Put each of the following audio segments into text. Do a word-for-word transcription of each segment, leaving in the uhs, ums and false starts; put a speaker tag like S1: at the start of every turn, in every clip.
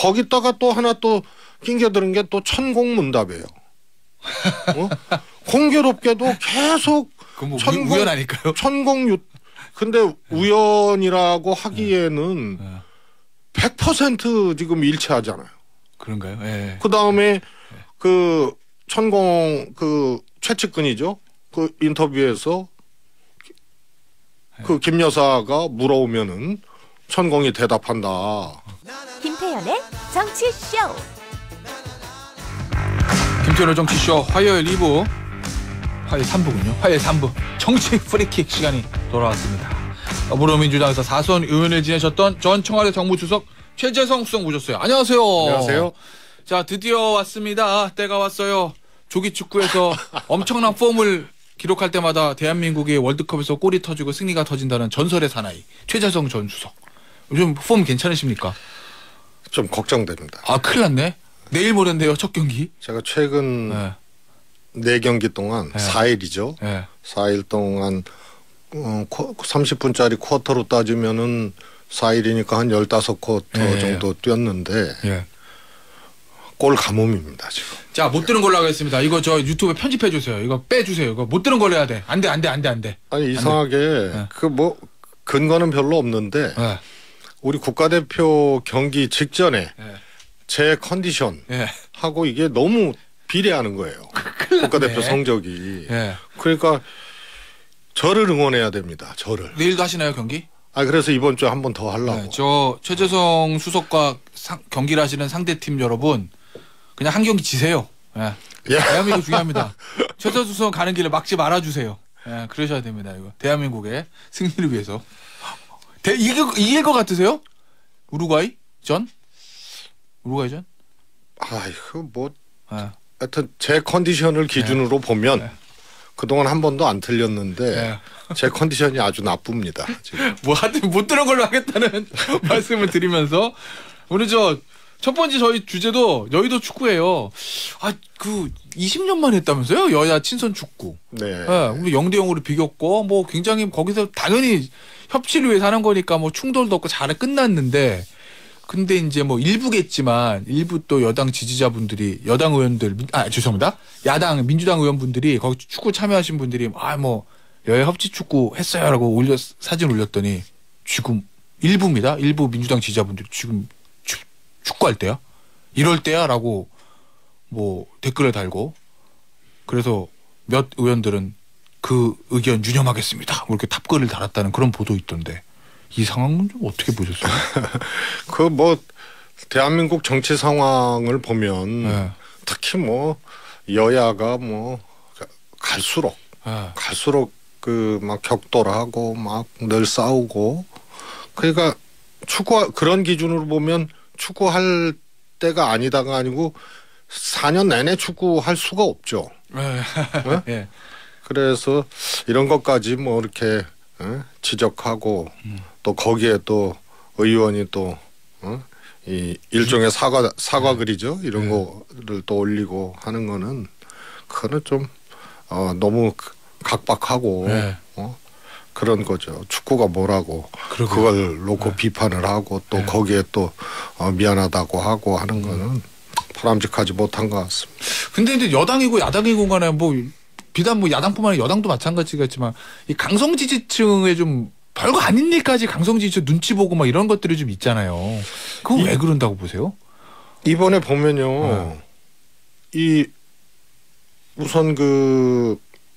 S1: 거기다가 또 하나 또 낑겨드는 게 또 천공문답이에요. 어? 공교롭게도 계속
S2: 뭐
S1: 천공,
S2: 우연 아닐까요?
S1: 천공유 근데 네. 우연이라고 하기에는 네. 백 퍼센트 지금 일치하잖아요.
S2: 그런가요? 네.
S1: 그 다음에 네. 그 천공 그 최측근이죠. 그 인터뷰에서 네. 그 김 여사가 물어오면은 천공이 대답한다.
S3: 김태현의 정치쇼.
S2: 김태현의 정치쇼 화요일 이 부. 화요일 삼 부군요. 화요일 삼 부 정치 프리킥 시간이 돌아왔습니다. 더불어민주당에서 사선 의원을 지내셨던 전 청와대 정무수석 최재성 수석 모셨어요. 안녕하세요.
S1: 안녕하세요.
S2: 자, 드디어 왔습니다. 때가 왔어요. 조기 축구에서 엄청난 폼을 기록할 때마다 대한민국이 월드컵에서 골이 터지고 승리가 터진다는 전설의 사나이 최재성 전 수석. 요즘 폼 괜찮으십니까?
S1: 좀 걱정됩니다.
S2: 아, 큰일 났네. 내일 모레인데요, 첫 경기.
S1: 제가 최근 네. 네 경기 동안
S2: 네.
S1: 사 일이죠.
S2: 네.
S1: 사 일 동안 어, 삼십 분짜리 쿼터로 따지면은 사 일이니까 한 십오 쿼터 네. 정도 뛰었는데 네. 골 가뭄입니다 지금.
S2: 자, 못 들은 걸로 하겠습니다. 이거 저 유튜브에 편집해 주세요. 이거 빼주세요. 이거 못 들은 걸로 해야 돼. 안 돼, 안 돼, 안 돼, 안 돼.
S1: 아니 이상하게 네. 그 뭐 근거는 별로 없는데 네. 우리 국가대표 경기 직전에 네. 제 컨디션 네. 하고 이게 너무 비례하는 거예요. 국가대표 성적이. 네. 그러니까 저를 응원해야 됩니다. 저를.
S2: 내일도 하시나요 경기?
S1: 아 그래서 이번 주에 한 번 더 하려고.
S2: 네, 저 최재성 수석과 상, 경기를 하시는 상대팀 여러분 그냥 한 경기 지세요. 네. 예. 대한민국 중요합니다. 최재성 수석 가는 길을 막지 말아주세요. 네, 그러셔야 됩니다. 이거 대한민국의 승리를 위해서. 대, 이길, 이길 것 같으세요? 우루과이 전? 우루과이 전?
S1: 아이고 뭐.
S2: 네.
S1: 하여튼 제 컨디션을 기준으로 네. 보면 네. 그동안 한 번도 안 틀렸는데 네. 제 컨디션이 아주 나쁩니다. 지금.
S2: 뭐 하여튼 못 들은 걸로 하겠다는 말씀을 드리면서 오늘 저 첫 번째 저희 주제도 여의도 축구예요. 아, 그 이십 년 만에 했다면서요? 여야 친선 축구.
S1: 네.
S2: 네. 영 대 영으로 비겼고 뭐 굉장히 거기서 당연히 협치를 위해서 하는 거니까 뭐 충돌도 없고 잘 끝났는데 근데 이제 뭐 일부겠지만 일부 또 여당 지지자분들이 여당 의원들 아 죄송합니다 야당 민주당 의원분들이 거기 축구 참여하신 분들이 아 뭐 여야 협치 축구 했어요라고 올려 사진 올렸더니 지금 일부입니다. 일부 민주당 지지자분들이 지금 추, 축구할 때야 이럴 때야라고 뭐 댓글을 달고 그래서 몇 의원들은 그 의견 유념하겠습니다. 뭐 이렇게 답글을 달았다는 그런 보도 있던데. 이 상황은 좀 어떻게 보셨어요?
S1: 그 뭐 대한민국 정치 상황을 보면 네. 특히 뭐 여야가 뭐 갈수록 네. 갈수록 그 막 격돌하고 막 늘 싸우고 그러니까 축구 그런 기준으로 보면 축구할 때가 아니다가 아니고 사 년 내내 축구할 수가 없죠. 네? 네. 그래서 이런 것까지 뭐 이렇게 네? 지적하고 음. 또 거기에 또 의원이 또 어? 이 일종의 사과 사과글이죠. 이런 네. 거를 또 올리고 하는 거는 그거는 좀 어, 너무 각박하고 네. 어? 그런 거죠. 축구가 뭐라고 그러게요. 그걸 놓고 네. 비판을 하고 또 네. 거기에 또 어, 미안하다고 하고 하는 거는 바람직하지 못한 것 같습니다.
S2: 근데 이제 여당이고 야당이고 간에 뭐 비단 뭐 야당뿐만 아니라 여당도 마찬가지겠지만 이 강성 지지층에 좀 별거 아닌 일까지 강성 지지층 눈치 보고 막 이런 것들이 좀 있잖아요. 그건 이, 왜 그런다고 보세요?
S1: 이번에 보면요. 네. 이 우선 그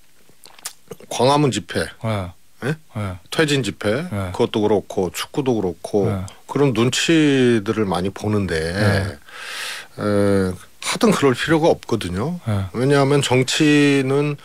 S1: 광화문 집회, 네. 네? 네. 퇴진 집회 네. 그것도 그렇고 축구도 그렇고 네. 그런 눈치들을 많이 보는데 네. 에, 하여튼 그럴 필요가 없거든요. 네. 왜냐하면 정치는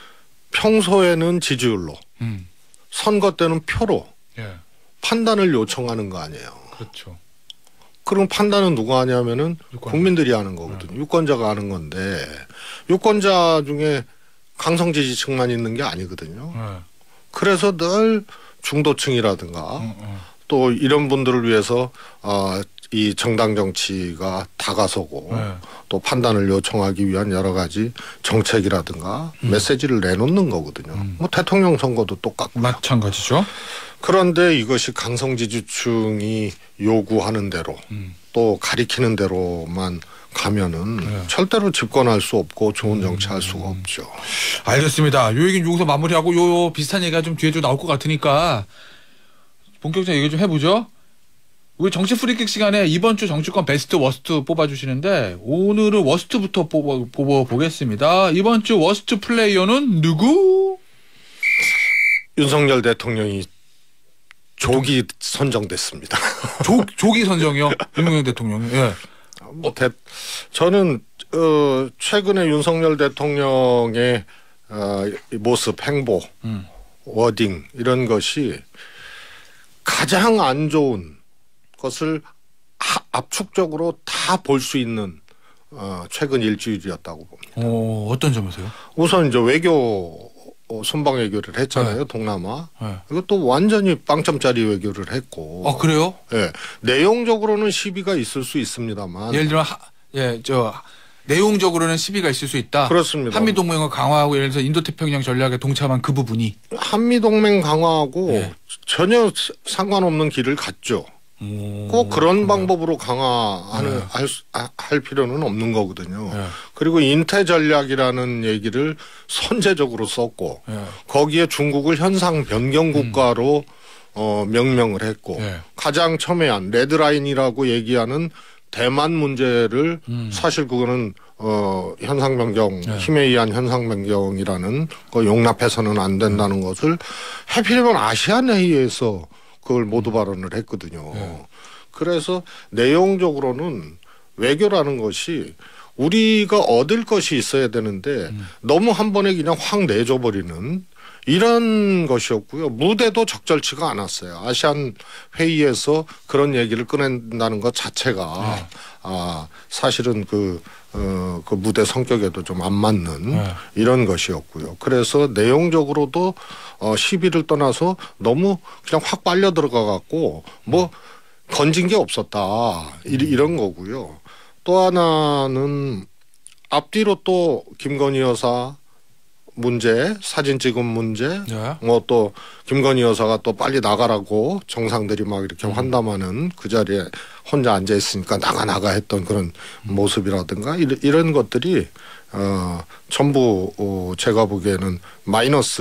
S1: 평소에는 지지율로 음. 선거 때는 표로 네. 판단을 요청하는 거 아니에요.
S2: 그렇죠.
S1: 그럼 판단은 누가 하냐면은
S2: 유권자.
S1: 국민들이 하는 거거든요. 네. 유권자가 하는 건데 유권자 중에 강성 지지층만 있는 게 아니거든요. 네. 그래서 늘 중도층이라든가 음, 음. 또 이런 분들을 위해서 어, 이 정당 정치가 다가서고 네. 또 판단을 요청하기 위한 여러 가지 정책이라든가 음. 메시지를 내놓는 거거든요. 음. 뭐 대통령 선거도 똑같고
S2: 마찬가지죠.
S1: 그런데 이것이 강성 지지층이 요구하는 대로 음. 또 가리키는 대로만 가면은 네. 절대로 집권할 수 없고 좋은 정치할 수가 음. 없죠.
S2: 알겠습니다. 요 얘기는 여기서 마무리하고 요 비슷한 얘기가 좀 뒤에 좀 나올 것 같으니까 본격적인 얘기 좀 해보죠. 우리 정치 프리킥 시간에 이번 주 정치권 베스트 워스트 뽑아주시는데 오늘은 워스트부터 뽑아, 뽑아보겠습니다. 이번 주 워스트 플레이어는 누구?
S1: 윤석열 대통령이 조기 선정됐습니다.
S2: 조, 조기 선정이요? 윤석열 대통령이. 예.
S1: 뭐 대, 저는 어, 최근에 윤석열 대통령의 어, 모습, 행보, 음. 워딩 이런 것이 가장 안 좋은 것을 하, 압축적으로 다 볼 수 있는 어, 최근 일주일이었다고 봅니다.
S2: 오, 어떤 점에서요?
S1: 우선 이제 외교 순방 외교를 했잖아요. 네. 동남아. 네. 이것도 완전히 빵점짜리 외교를 했고.
S2: 아 그래요?
S1: 예. 네. 내용적으로는 시비가 있을 수 있습니다만.
S2: 예를 들면 예, 저 내용적으로는 시비가 있을 수 있다.
S1: 그렇습니다.
S2: 한미 동맹을 강화하고 예를 들어서 인도태평양 전략에 동참한 그 부분이
S1: 한미 동맹 강화하고 네. 전혀 상관없는 길을 갔죠. 오, 꼭 그런 그래. 방법으로 강화하는 네. 할, 할 필요는 없는 거거든요. 네. 그리고 인태 전략이라는 얘기를 선제적으로 썼고 네. 거기에 중국을 현상 변경 국가로 음. 어, 명명을 했고 네. 가장 첨예한 레드라인이라고 얘기하는 대만 문제를 음. 사실 그거는 어, 현상 변경 네. 힘에 의한 현상 변경이라는 거 용납해서는 안 된다는 음. 것을 하필이면 아시안 회의에서 그걸 모두 발언을 했거든요. 네. 그래서 내용적으로는 외교라는 것이 우리가 얻을 것이 있어야 되는데 음. 너무 한 번에 그냥 확 내줘버리는 이런 것이었고요. 무대도 적절치가 않았어요. 아시안 회의에서 그런 얘기를 꺼낸다는 것 자체가 네. 아, 사실은 그, 어, 그 무대 성격에도 좀 안 맞는 네. 이런 것이었고요. 그래서 내용적으로도 어, 시비를 떠나서 너무 그냥 확 빨려 들어가 갖고 뭐 건진 게 없었다. 이, 이런 거고요. 또 하나는 앞뒤로 또 김건희 여사 문제, 사진 찍은 문제, 네. 뭐 또 김건희 여사가 또 빨리 나가라고 정상들이 막 이렇게 음. 환담하는 그 자리에 혼자 앉아 있으니까 나가 나가 했던 그런 음. 모습이라든가 이런, 이런 것들이 어, 전부 어, 제가 보기에는 마이너스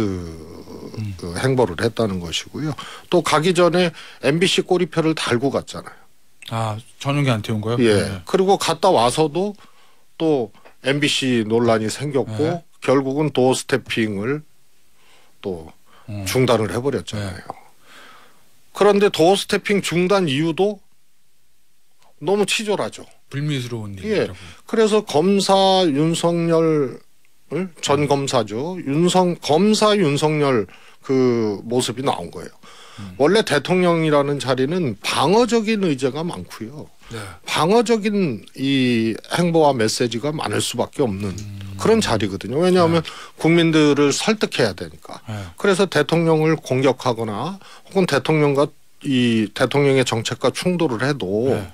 S1: 음. 그 행보를 했다는 것이고요. 또 가기 전에 엠비씨 꼬리표를 달고 갔잖아요.
S2: 아, 전용기 안 태운 거요?
S1: 예.
S2: 네.
S1: 그리고 갔다 와서도 또 엠비씨 논란이 생겼고 네. 결국은 도어 스태핑을 또 음. 중단을 해버렸잖아요. 네. 그런데 도어 스태핑 중단 이유도 너무 치졸하죠.
S2: 불미스러운
S1: 예. 얘기라고. 그래서 검사 윤석열 전 검사죠. 윤석 검사 윤석열 그 모습이 나온 거예요. 음. 원래 대통령이라는 자리는 방어적인 의제가 많고요. 네. 방어적인 이 행보와 메시지가 많을 수밖에 없는 음. 그런 자리거든요. 왜냐하면 네. 국민들을 설득해야 되니까. 네. 그래서 대통령을 공격하거나 혹은 대통령과 이 대통령의 정책과 충돌을 해도 네.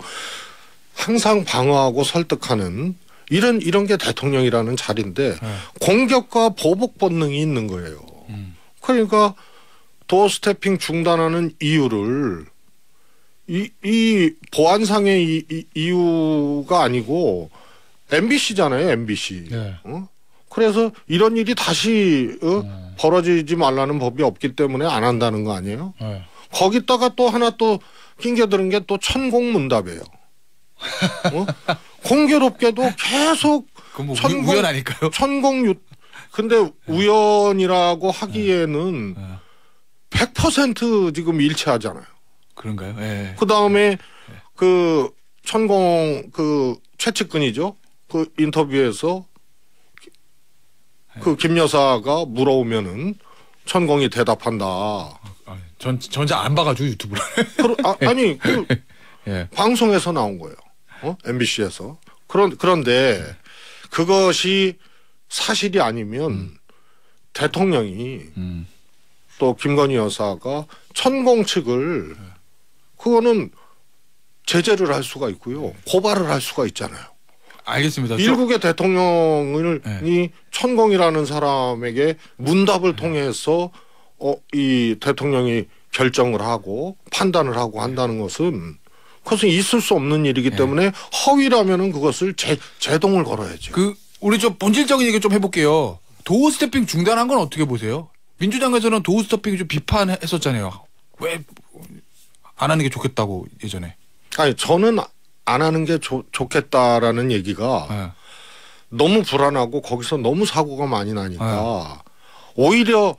S1: 항상 방어하고 설득하는 이런 이런 게 대통령이라는 자리인데 네. 공격과 보복 본능이 있는 거예요. 음. 그러니까 도어 스태핑 중단하는 이유를 이, 이 보안상의 이, 이, 이유가 아니고 엠비씨잖아요, 엠비씨. 네. 어? 그래서 이런 일이 다시 어? 네. 벌어지지 말라는 법이 없기 때문에 안 한다는 거 아니에요? 네. 거기다가 또 하나 또 낑겨드는 게 또 천공문답이에요. 어? 공교롭게도 계속
S2: 뭐 천공, 우연 아닐까요?
S1: 천공유 근데 네. 우연이라고 하기에는 네. 네. 백 퍼센트 지금 일치하잖아요.
S2: 그런가요? 네.
S1: 그 다음에 네. 그 천공 그 최측근이죠. 그 인터뷰에서 네. 그 김 여사가 물어오면은 천공이 대답한다.
S2: 아, 전 전자 안 봐가지고 유튜브를.
S1: 아, 아니 그 네. 방송에서 나온 거예요. 어? 엠비씨에서. 그런 그런데 네. 그것이 사실이 아니면 음. 대통령이 음. 또 김건희 여사가 천공 측을 네. 그거는 제재를 할 수가 있고요. 고발을 할 수가 있잖아요.
S2: 알겠습니다.
S1: 일국의 저... 대통령이 네. 천공이라는 사람에게 문답을 네. 통해서 어, 이 대통령이 결정을 하고 판단을 하고 한다는 것은 그것은 있을 수 없는 일이기 네. 때문에 허위라면은 그것을 재, 제동을 걸어야죠.
S2: 그 우리 좀 본질적인 얘기 좀 해볼게요. 도어 스태핑 중단한 건 어떻게 보세요? 민주당에서는 도어 스태핑 좀 비판했었잖아요. 왜 안 하는 게 좋겠다고 예전에.
S1: 아니 저는 안 하는 게 조, 좋겠다라는 얘기가 네. 너무 불안하고 거기서 너무 사고가 많이 나니까 네. 오히려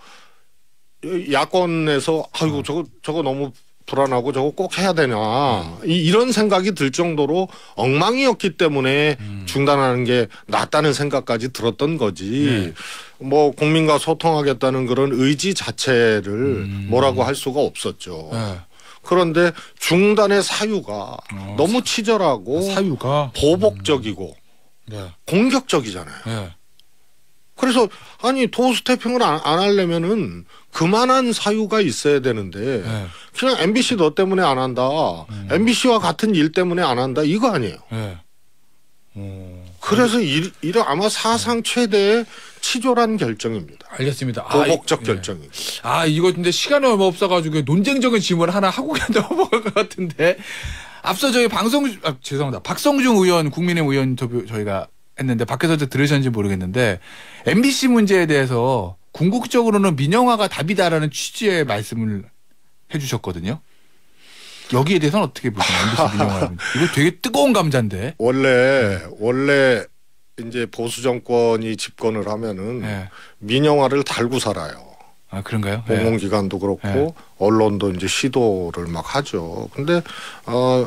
S1: 야권에서 아이고 네. 저거 저거 너무 불안하고 저거 꼭 해야 되냐 네. 이, 이런 생각이 들 정도로 엉망이었기 때문에 음. 중단하는 게 낫다는 생각까지 들었던 거지. 네. 뭐 국민과 소통하겠다는 그런 의지 자체를 음. 뭐라고 할 수가 없었죠. 네. 그런데 중단의 사유가 어, 너무 치졸하고
S2: 사유가
S1: 보복적이고
S2: 음. 네.
S1: 공격적이잖아요.
S2: 네.
S1: 그래서 아니 도어 스태핑을 안, 안 하려면은 그만한 사유가 있어야 되는데 네. 그냥 엠비씨 너 때문에 안 한다. 음. 엠비씨와 같은 일 때문에 안 한다. 이거 아니에요.
S2: 네. 음.
S1: 그래서 이, 이런 아마 사상 최대의 치졸한 결정입니다.
S2: 알겠습니다.
S1: 보복적
S2: 아,
S1: 결정이.
S2: 아 이거 근데 시간이 얼마 없어가지고 논쟁적인 질문을 하나 하고 그냥 넘어갈 것 같은데 앞서 저희 방송 아, 죄송합니다. 박성중 의원 국민의힘 의원 인터뷰 저희가 했는데 밖에서 들으셨는지 모르겠는데 엠비씨 문제에 대해서 궁극적으로는 민영화가 답이다라는 취지의 말씀을 해주셨거든요. 여기에 대해서는 어떻게 보세요? 엠비씨 민영화. 이거 되게 뜨거운 감자인데.
S1: 원래 원래 이제 보수 정권이 집권을 하면은 네. 민영화를 달고 살아요.
S2: 아 그런가요?
S1: 공공기관도 네. 그렇고 네. 언론도 이제 시도를 막 하죠. 근데 어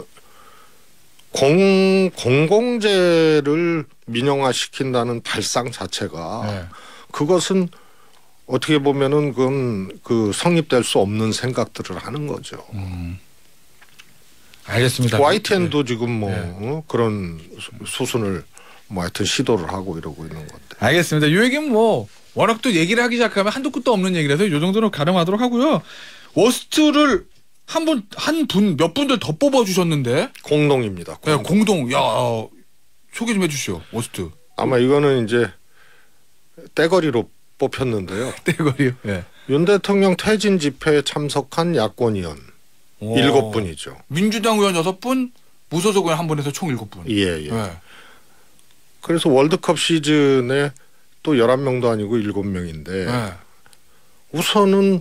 S1: 공 공공재를 민영화 시킨다는 발상 자체가 네. 그것은 어떻게 보면은 그건 그 성립될 수 없는 생각들을 하는 거죠.
S2: 음. 알겠습니다.
S1: 와이티엔도 네. 지금 뭐
S2: 네.
S1: 어? 그런 수순을 뭐 하여튼 시도를 하고 이러고 있는 건데.
S2: 알겠습니다. 이 얘기는 뭐 워낙 또 얘기를 하기 시작하면 한도 끝도 없는 얘기라서 이 정도는 가름하도록 하고요. 워스트를 한 분 한 분 몇 분들 더 뽑아주셨는데
S1: 공동입니다.
S2: 공동. 네, 공동. 야 소개 좀 해주시오. 워스트.
S1: 아마 이거는 이제 떼거리로 뽑혔는데요.
S2: 떼거리요. 네.
S1: 윤 대통령 퇴진 집회에 참석한 야권 의원 일곱 분이죠.
S2: 민주당 의원 여섯 분, 무소속 의원 한 분에서 총 일곱 분.
S1: 예, 예. 네. 그래서 월드컵 시즌에 또 열한 명도 아니고 일곱 명인데 네. 우선은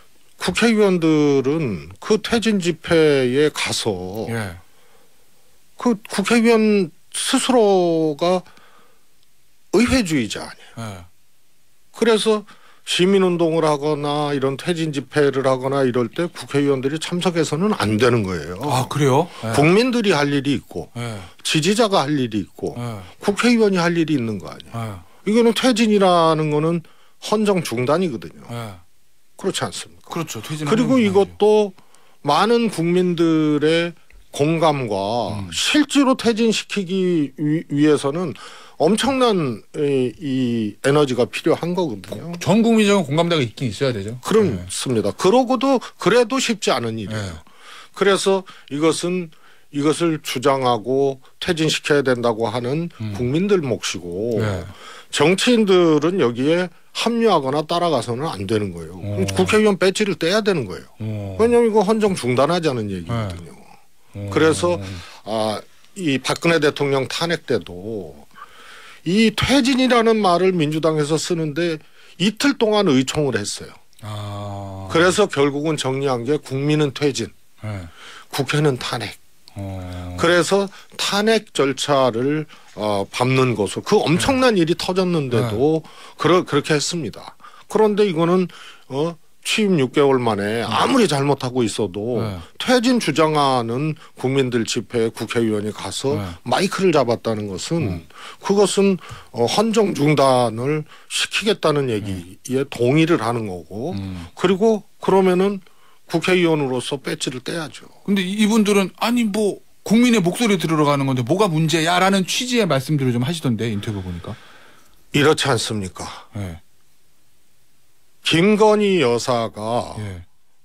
S1: 국회의원들은 그 퇴진 집회에 가서 네. 그 국회의원 스스로가 의회주의자 아니에요. 네. 그래서 시민운동을 하거나 이런 퇴진 집회를 하거나 이럴 때 국회의원들이 참석해서는 안 되는 거예요.
S2: 아 그래요? 네.
S1: 국민들이 할 일이 있고
S2: 네.
S1: 지지자가 할 일이 있고
S2: 네.
S1: 국회의원이 할 일이 있는 거 아니에요. 네. 이거는 퇴진이라는 거는 헌정 중단이거든요. 네. 그렇지 않습니까?
S2: 그렇죠. 퇴진
S1: 그리고 이것도 많은 국민들의 공감과 음. 실제로 퇴진시키기 위, 위해서는 엄청난 이, 이 에너지가 필요한 거거든요.
S2: 전 국민적인 공감대가 있긴 있어야 되죠.
S1: 그렇습니다. 네. 그러고도 그래도 쉽지 않은 일이에요. 네. 그래서 이것은 이것을 주장하고 퇴진시켜야 된다고 하는 음. 국민들 몫이고 네. 정치인들은 여기에 합류하거나 따라가서는 안 되는 거예요. 오. 국회의원 배지를 떼야 되는 거예요. 오. 왜냐하면 이거 헌정 중단하자는 얘기거든요. 네. 그래서 아, 이 박근혜 대통령 탄핵 때도 이 퇴진이라는 말을 민주당에서 쓰는데 이틀 동안 의총을 했어요. 아. 그래서 결국은 정리한 게 국민은 퇴진, 네. 국회는 탄핵. 어. 그래서 탄핵 절차를 어, 밟는 것으로 그 엄청난 네. 일이 터졌는데도 네. 그러, 그렇게 했습니다. 그런데 이거는 어, 취임 육 개월 만에 아무리 잘못하고 있어도 네. 퇴진 주장하는 국민들 집회에 국회의원이 가서 네. 마이크를 잡았다는 것은 음. 그것은 어, 헌정 중단을 시키겠다는 얘기에 음. 동의를 하는 거고 음. 그리고 그러면은 국회의원으로서 배지를 떼야죠.
S2: 근데 이분들은 아니 뭐 국민의 목소리 들으러 가는 건데 뭐가 문제야라는 취지의 말씀들을 좀 하시던데 인터뷰 보니까.
S1: 이렇지 않습니까? 네. 김건희 여사가 네.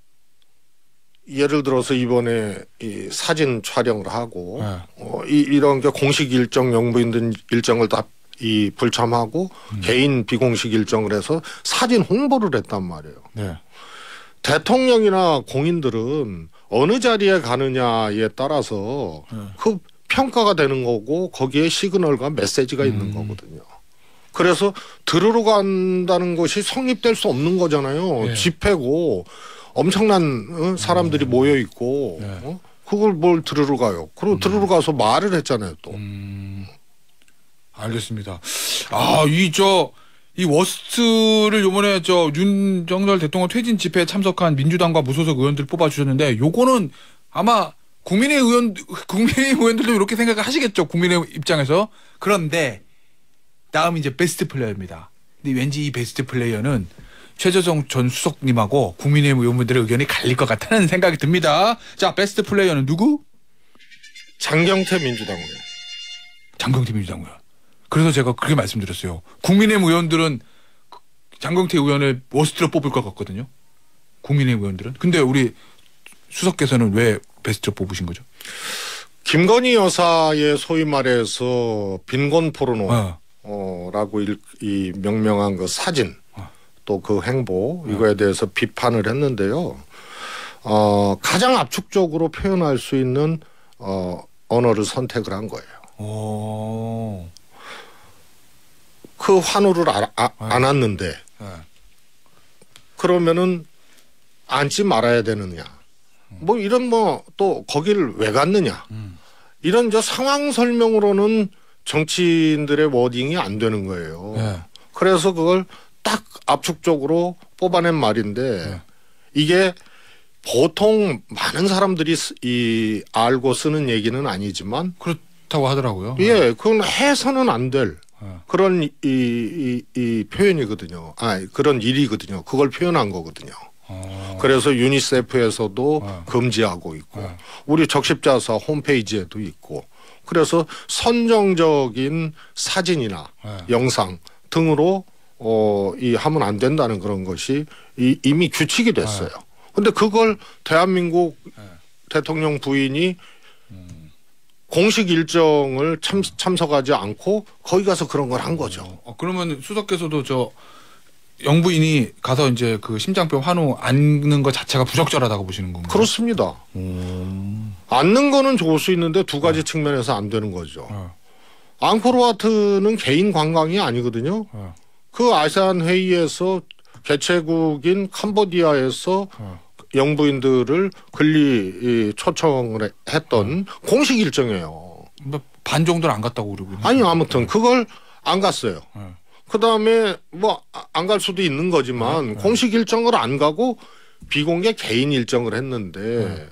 S1: 예를 들어서 이번에 이 사진 촬영을 하고 네. 어, 이, 이런 게 공식 일정 영부인들 일정을 다 이 불참하고 음. 개인 비공식 일정을 해서 사진 홍보를 했단 말이에요.
S2: 네.
S1: 대통령이나 공인들은 어느 자리에 가느냐에 따라서 네. 그 평가가 되는 거고 거기에 시그널과 메시지가 음. 있는 거거든요. 그래서 들으러 간다는 것이 성립될 수 없는 거잖아요. 네. 집회고 엄청난 사람들이 음. 모여 있고 네. 어? 그걸 뭘 들으러 가요. 그리고 음. 들으러 가서 말을 했잖아요. 또. 음.
S2: 알겠습니다. 아, 이 저 이 워스트를 요번에 저 윤석열 대통령 퇴진 집회에 참석한 민주당과 무소속 의원들 뽑아주셨는데 요거는 아마 국민의 의원 국민의 의원들도 이렇게 생각을 하시겠죠. 국민의 입장에서. 그런데 다음 이제 베스트 플레이어입니다. 근데 왠지 이 베스트 플레이어는 최재성 전 수석님하고 국민의힘 의원분들의 의견이 갈릴 것 같다는 생각이 듭니다. 자, 베스트 플레이어는 누구?
S1: 장경태 민주당 의원.
S2: 장경태 민주당 의원. 그래서 제가 그렇게 말씀드렸어요. 국민의힘 의원들은 장경태 의원을 워스트로 뽑을 것 같거든요. 국민의힘 의원들은. 근데 우리 수석께서는 왜 베스트로 뽑으신 거죠?
S1: 김건희 여사의 소위 말해서 빈곤 포르노라고 어. 이 명명한 그 사진 어. 또 그 행보 이거에 대해서 비판을 했는데요. 어, 가장 압축적으로 표현할 수 있는 어, 언어를 선택을 한 거예요. 오. 그 환호를 아, 아, 안 왔는데 네. 그러면은 앉지 말아야 되느냐. 음. 뭐 이런 뭐 또 거기를 왜 갔느냐. 음. 이런 저 상황 설명으로는 정치인들의 워딩이 안 되는 거예요. 네. 그래서 그걸 딱 압축적으로 뽑아낸 말인데 네. 이게 보통 많은 사람들이 이 알고 쓰는 얘기는 아니지만
S2: 그렇다고 하더라고요.
S1: 예, 그건 해서는 안 될 네. 그런 이, 이, 이 표현이거든요. 아, 그런 일이거든요. 그걸 표현한 거거든요. 어. 그래서 유니세프에서도 네. 금지하고 있고 네. 우리 적십자사 홈페이지에도 있고 그래서 선정적인 사진이나 네. 영상 등으로 어, 이 하면 안 된다는 그런 것이 이, 이미 규칙이 됐어요. 네. 근데 그걸 대한민국 네. 대통령 부인이 음. 공식 일정을 참, 참석하지 않고 거기 가서 그런 걸 한 거죠.
S2: 어, 그러면 수석께서도 저 영부인이 가서 이제 그 심장병 환우 앉는 것 자체가 부적절하다고 보시는 건가요?
S1: 그렇습니다. 음. 앉는 거는 좋을 수 있는데 두 가지 네. 측면에서 안 되는 거죠. 네. 앙코르와트는 개인 관광이 아니거든요. 네. 그 아세안 회의에서 개최국인 캄보디아에서 네. 영부인들을 근리 초청을 했던 네. 공식 일정이에요.
S2: 반 정도는 안 갔다고 그러고.
S1: 아니 아무튼 그걸 안 갔어요. 네. 그다음에 뭐 안 갈 수도 있는 거지만 네. 공식 일정을 안 가고 비공개 개인 일정을 했는데 네.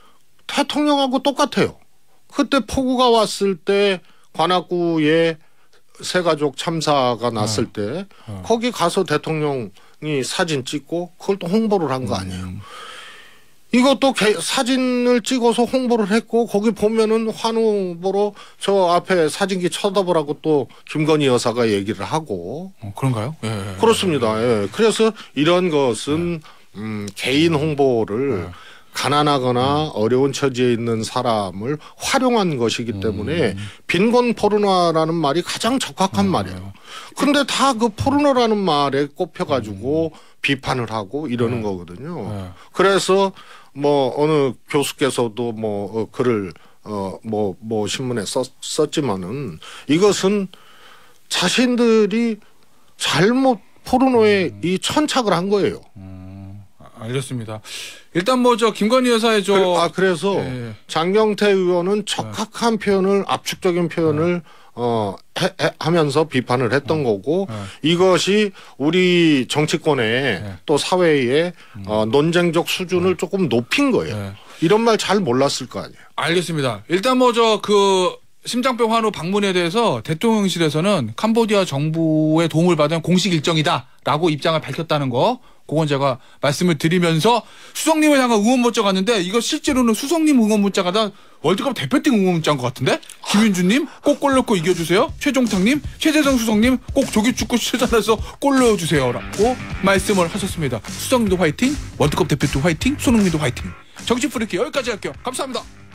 S1: 대통령하고 똑같아요. 그때 폭우가 왔을 때 관악구에 새가족 참사가 났을 네. 때 네. 거기 가서 대통령이 사진 찍고 그걸 또 홍보를 한 거 아니에요. 음. 이것도 개, 사진을 찍어서 홍보를 했고 거기 보면은 환우 보러 저 앞에 사진기 쳐다보라고 또 김건희 여사가 얘기를 하고
S2: 어, 그런가요? 예, 예,
S1: 그렇습니다. 예. 그래서 이런 것은 예. 음, 개인 홍보를 예. 가난하거나 음. 어려운 처지에 있는 사람을 활용한 것이기 때문에 음. 빈곤 포르노라는 말이 가장 적합한 음. 말이에요. 근데 다 그 포르노라는 말에 꼽혀가지고 음. 비판을 하고 이러는 네. 거거든요. 네. 그래서 뭐 어느 교수께서도 뭐 어, 글을 어뭐뭐 뭐 신문에 썼, 썼지만은 이것은 자신들이 잘못 포르노에 음. 이 천착을 한 거예요.
S2: 음. 알겠습니다. 일단 뭐 저 김건희 여사의 저
S1: 그래, 아 그래서 네. 장경태 의원은 적합한 네. 표현을 압축적인 표현을 네. 어 해, 해, 하면서 비판을 했던 네. 거고 네. 이것이 우리 정치권에 네. 또 사회의 음. 어, 논쟁적 수준을 네. 조금 높인 거예요. 네. 이런 말 잘 몰랐을 거 아니에요.
S2: 알겠습니다. 일단 뭐 저 그 심장병 환우 방문에 대해서 대통령실에서는 캄보디아 정부의 도움을 받은 공식 일정이다라고 입장을 밝혔다는 거. 그건 제가 말씀을 드리면서 수석님을 향한 응원 문자 갔는데 이거 실제로는 수석님 응원 문자가 다 월드컵 대표팀 응원 문자인 것 같은데 김윤주님 꼭 골 넣고 이겨주세요. 최종탁님, 최재성 수석님 꼭 조기축구 출전해서 골 넣어주세요라고 말씀을 하셨습니다. 수석님도 화이팅, 월드컵 대표팀 화이팅, 손흥민도 화이팅. 정치 프리키 여기까지 할게요. 감사합니다.